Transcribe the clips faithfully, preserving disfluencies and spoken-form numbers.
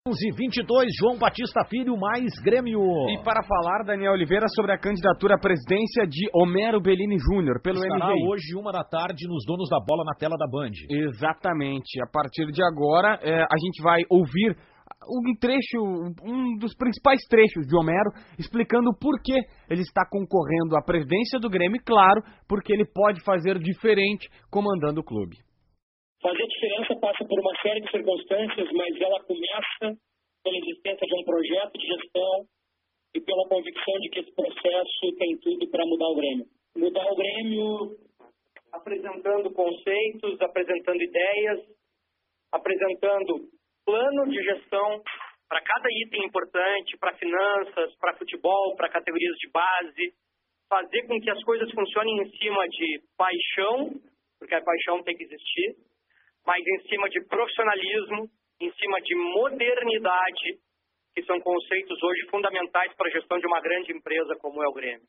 onze e vinte e dois, João Batista Filho, mais Grêmio. E para falar, Daniel Oliveira, sobre a candidatura à presidência de Homero Bellini Júnior pelo Estará M G I. hoje, uma da tarde, nos Donos da Bola, na tela da Band. Exatamente. A partir de agora, é, a gente vai ouvir um trecho, um dos principais trechos de Homero, explicando por que ele está concorrendo à presidência do Grêmio, e claro, porque ele pode fazer diferente comandando o clube. Fazer diferença passa por uma série de circunstâncias, mas ela começa pela existência de um projeto de gestão e pela convicção de que esse processo tem tudo para mudar o Grêmio. Mudar o Grêmio apresentando conceitos, apresentando ideias, apresentando plano de gestão para cada item importante, para finanças, para futebol, para categorias de base, fazer com que as coisas funcionem em cima de paixão, porque a paixão tem que existir, mas em cima de profissionalismo, em cima de modernidade, que são conceitos hoje fundamentais para a gestão de uma grande empresa como é o Grêmio.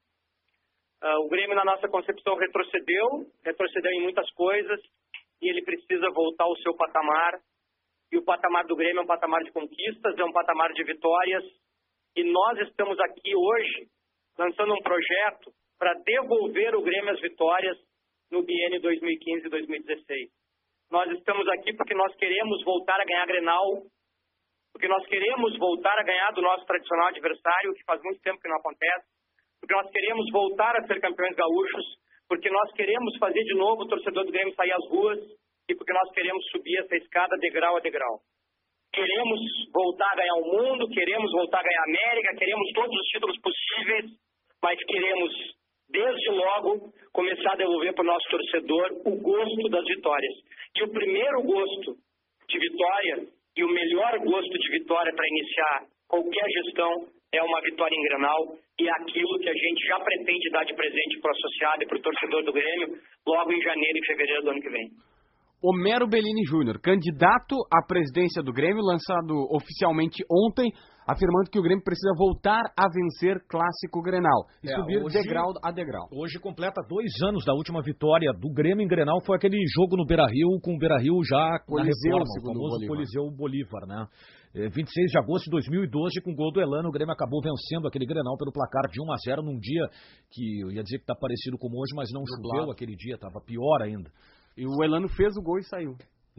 Uh, o Grêmio, na nossa concepção, retrocedeu, retrocedeu em muitas coisas, e ele precisa voltar ao seu patamar, e o patamar do Grêmio é um patamar de conquistas, é um patamar de vitórias, e nós estamos aqui hoje lançando um projeto para devolver o Grêmio às vitórias no biênio dois mil e quinze e dois mil e dezesseis. Nós estamos aqui porque nós queremos voltar a ganhar Grenal, porque nós queremos voltar a ganhar do nosso tradicional adversário, que faz muito tempo que não acontece, porque nós queremos voltar a ser campeões gaúchos, porque nós queremos fazer de novo o torcedor do Grêmio sair às ruas e porque nós queremos subir essa escada degrau a degrau. Queremos voltar a ganhar o mundo, queremos voltar a ganhar a América, queremos todos os títulos possíveis, mas queremos, desde logo, começar a devolver para o nosso torcedor o gosto das vitórias. E o primeiro gosto de vitória e o melhor gosto de vitória para iniciar qualquer gestão é uma vitória em Grenal, e é aquilo que a gente já pretende dar de presente para o associado e para o torcedor do Grêmio logo em janeiro e fevereiro do ano que vem. Homero Bellini Júnior, candidato à presidência do Grêmio, lançado oficialmente ontem, afirmando que o Grêmio precisa voltar a vencer Clássico Grenal e é, subir hoje, degrau a degrau. Hoje completa dois anos da última vitória do Grêmio em Grenal, foi aquele jogo no Beira-Rio, com o Beira-Rio já Coliseu, na reforma, o famoso Bolívar. Coliseu Bolívar, né? É, vinte e seis de agosto de dois mil e doze, com o gol do Elano, o Grêmio acabou vencendo aquele Grenal pelo placar de um a zero num dia que eu ia dizer que está parecido como hoje, mas não choveu aquele dia, estava pior ainda. E o Elano fez o gol e saiu.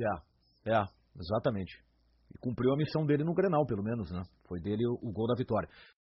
É, é, exatamente. E cumpriu a missão dele no Grenal, pelo menos, né? Foi dele o, o gol da vitória.